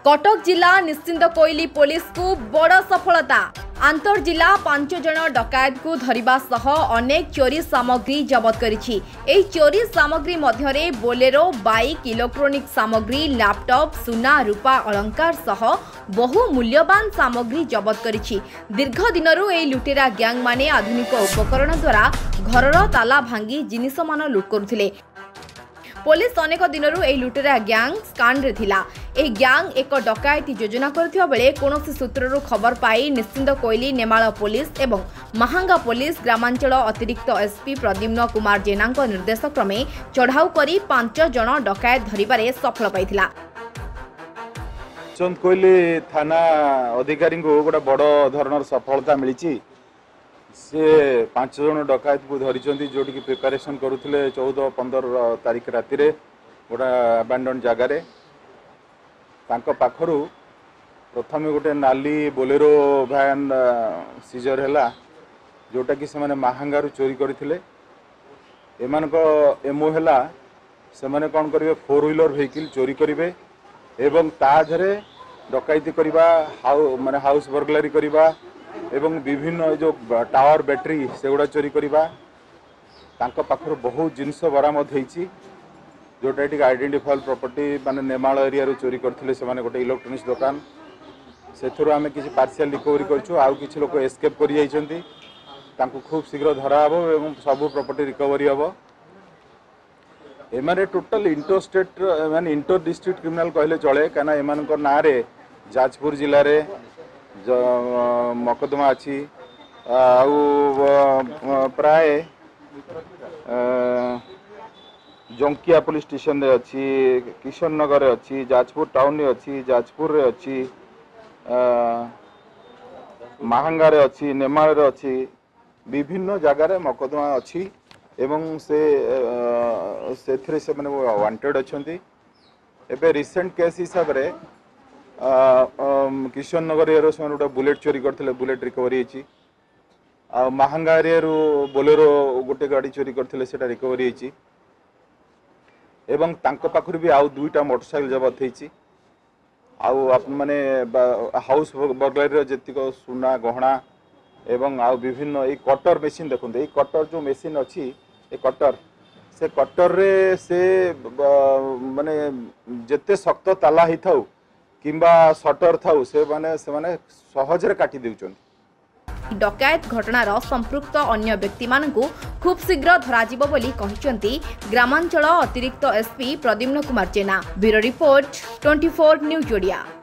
कटक जिला निश्चिंत कोइली पुलिस को बड़ सफलता। आंतर जिला 5 जन डकायत को धरिबा सह अनेक चोरी सामग्री जबत करिछि। एही चोरी सामग्री मध्यरे बोलेरो, बाइक, इलेक्ट्रोनिक सामग्री, लैपटॉप, सुना, रूपा अलंकार सह बहु मूल्यवान सामग्री जबत करिछि। दीर्घ दिनरु एही लुटेरा गैंग माने आधुनिक उपकरण द्वारा घरर ताला भांगी जिनिस मान लुट करुथिले। पुलिस अनेक दिनरु एही लुटेरा गैंग स्कान रे थिला। एही गैंग एक डकायती योजना करथिबा बेले कोनोसी सूत्ररु खबर पाई निश्चिंत कोइली नेमाळ पुलिस एवं महांगा पुलिस ग्रामांचल अतिरिक्त एसपी प्रद्युम्न कुमार जेनांक निर्देश क्रमे चढ़ाऊ करी 5 जन डकायत धरिबारे सफल पाइथिला। निश्चिंत कोइली थाना अधिकारी को गोटे बड़ धरणर सफलता मिली। से 5 जन डकायत को धरी जोटि प्रिपेरेसन करुले 14-15 तारीख राति गोटे अबांडन जगार पाखरु प्रथम गोटे नाली बोलेरो भैन सीजर है जोटा कि से महांगारू चोरी करते। एमओ है से कौन करेंगे 4 व्हीलर व्हीकल चोरी करेंगे एवं ताधरे डकायती करवा माने हाउस बर्गलारी करवा एवं विभिन्न जो टावर बैटरी से गुड़ा चोरी करवा। पाखर बहुत जिनस बरामद होती जोटा ये आइडेंटिफाइबल प्रॉपर्टी माने नेमाळ एरिया चोरी करते से गोटे इलेक्ट्रोनिक्स दुकान से आम किसी पार्शियल रिकवरी कर लोक एस्केप कर खूब शीघ्र धरा हम सब प्रॉपर्टी रिकवरी हम। एमारे टोटल इंटर स्टेट माने इंटर डिस्ट्रिक्ट क्रिमिनाल कहले चले कहीं एम ना जाजपुर जिले में मकदमा अच्छी प्राय जंकिया पुलिस स्टेशन रे अच्छी, किशन नगर अच्छी, जाजपुर टाउन रे अच्छी, जाजपुर रे अच्छी, महांगा रे अच्छी, नेमाळ रे अच्छी, विभिन्न जगार मकदमा अच्छी एवं से माने वांटेड अच्छी। एबे रिसेंट केस हिसाब रे किशन नगर एरिया से गोटे बुलेट चोरी करते, बुलेट रिकवरी होती। महांगा एरिया बोलेरो गोटे गाड़ी चोरी करते से रिकवरी होती एवं पाखर भी आउ 2टा मोटरसाइकिल जबत होती। माने हाउस बर्गलारी जेतिक सुना गहना एवं आउ विभिन्न ये कटर मेसीन देखते। ये कटर जो मेसीन अच्छी कटर से कटर रे से माने जेते शक्त ताला ही थाउ किंबा शटर थाउ से माने सहजरे काटी देउछन। डकायत घटनार संपृक्त अन्य व्यक्ति मानकु खूब शीघ्र धराजिब बोली कहिसंती ग्रामांचल अतिरिक्त SP Pradyumna Kumar Jena. Bureau report 24 news Odia.